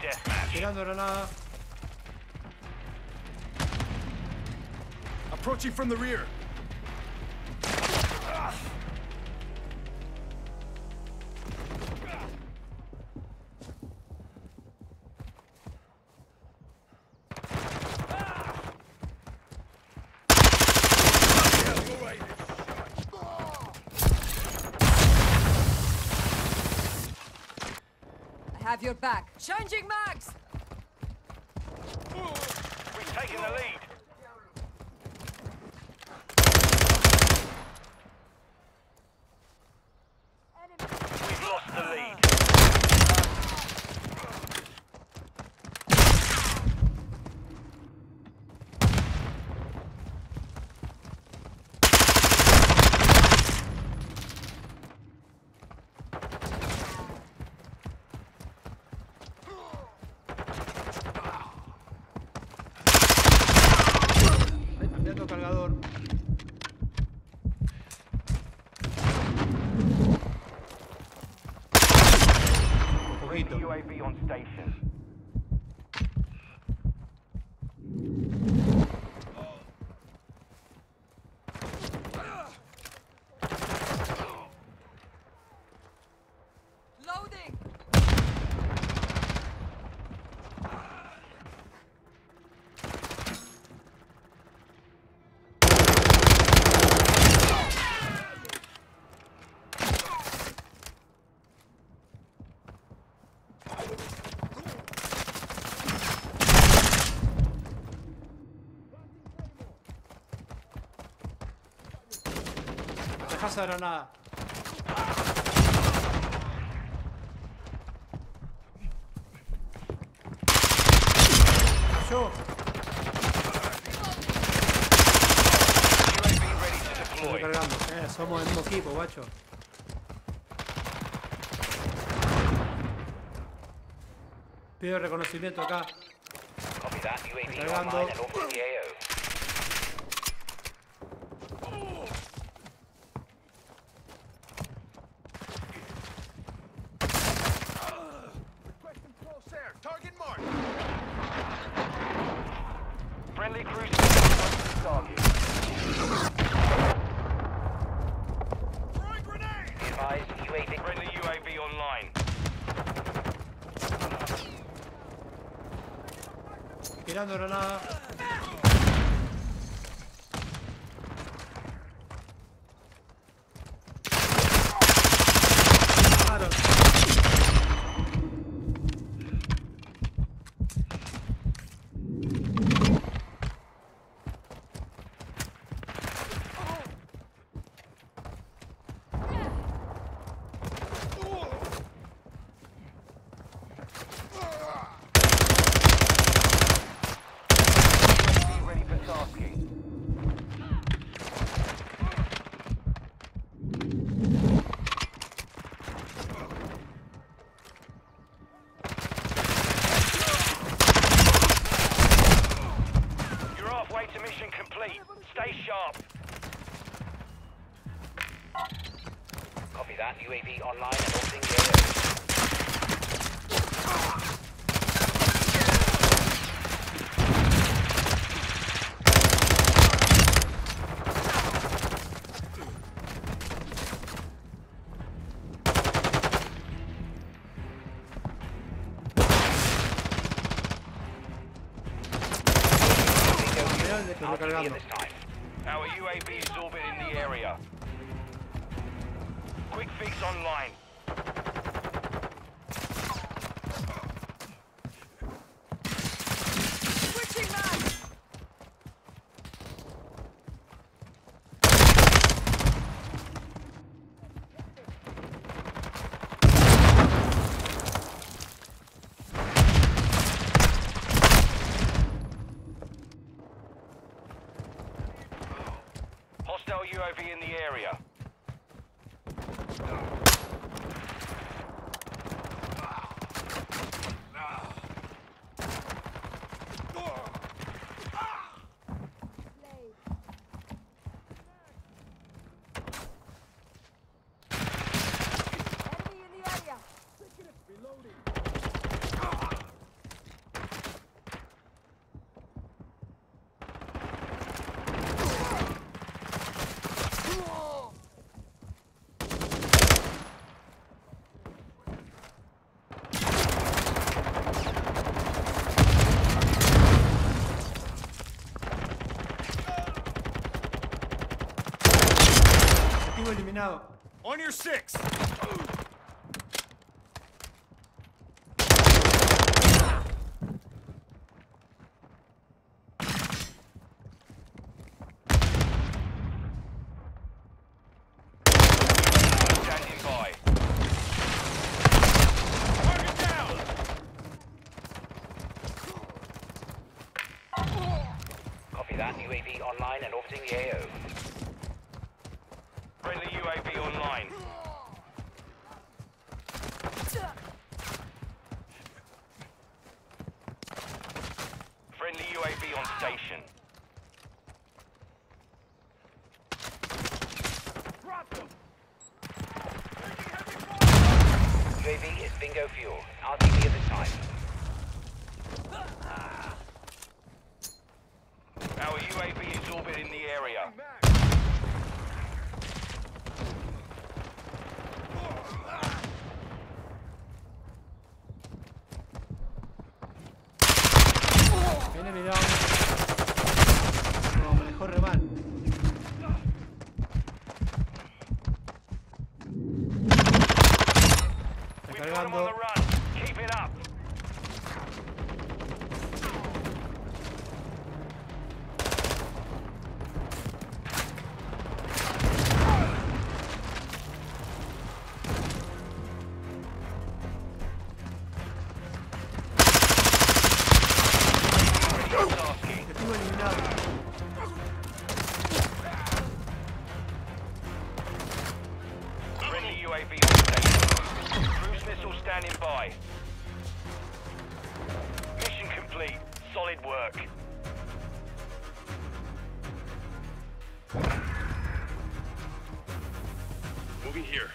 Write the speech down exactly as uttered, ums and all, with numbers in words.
deathmatch. Tirando granada. Approaching from the rear. Have your back. Changing mags! We've taken the lead. We've lost the lead. Cambiando cargador. Un poquito. U A V on station. Loading! Deja esa granada. Yo. U A V ready to Estoy deploy. recargando. Eh, somos el mismo equipo, guacho. Pido reconocimiento acá. Copy that. U A V Recargando. online and off the A O. Requesting close air. Target marked. Friendly cruise missile target. Throwing grenade. Be advised, U A V. Friendly U A V online. Tirando granada. Claro. Be ready for tasking. You're halfway to mission complete. Stay sharp. Copy that. U A V online and orbiting the A O. Estoy recargando. This time. Our U A V is orbiting the area. Quick fix online. Switching mags! Hostile U A V in the area. Enemy in the area! Objetivo eliminado. On your six. Standing by. Target down. Copy that. U A V online and orbiting the A O. Friendly U A V online. Friendly U A V on station. U A V is bingo fuel. R T B at the time. Our U A V is orbiting the area. Enemy down. No, me dejó re mal. Está We've got 'em on cargando. the run. Keep it up. Tasking. Objetivo eliminado. Friendly U A V on station. Cruise missile standing by. Mission complete. Solid work. Moving here.